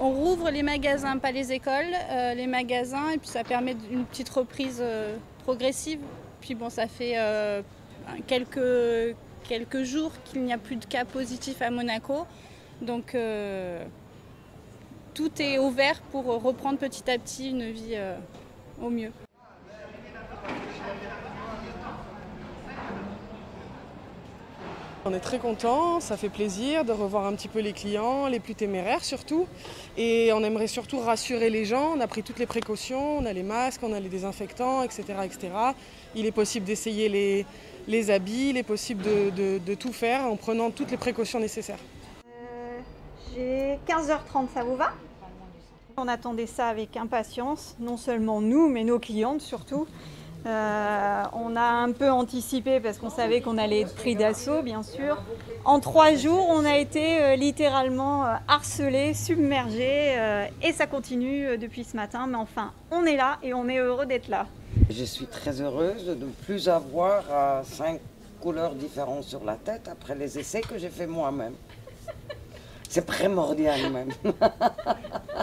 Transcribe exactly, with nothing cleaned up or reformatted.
On rouvre les magasins, pas les écoles, euh, les magasins, et puis ça permet une petite reprise euh, progressive. Puis bon, ça fait euh, quelques, quelques jours qu'il n'y a plus de cas positifs à Monaco. Donc euh, tout est ouvert pour reprendre petit à petit une vie euh, au mieux. On est très contents, ça fait plaisir de revoir un petit peu les clients, les plus téméraires surtout. Et on aimerait surtout rassurer les gens, on a pris toutes les précautions, on a les masques, on a les désinfectants, et cetera et cetera. Il est possible d'essayer les, les habits, il est possible de, de, de tout faire en prenant toutes les précautions nécessaires. Euh, J'ai quinze heures trente, ça vous va? On attendait ça avec impatience, non seulement nous, mais nos clientes surtout. Euh, on a un peu anticipé parce qu'on savait qu'on allait être pris d'assaut, bien sûr. En trois jours, on a été euh, littéralement euh, harcelés, submergés, euh, et ça continue euh, depuis ce matin. Mais enfin, on est là et on est heureux d'être là. Je suis très heureuse de ne plus avoir euh, cinq couleurs différentes sur la tête après les essais que j'ai fait moi-même. C'est primordial même.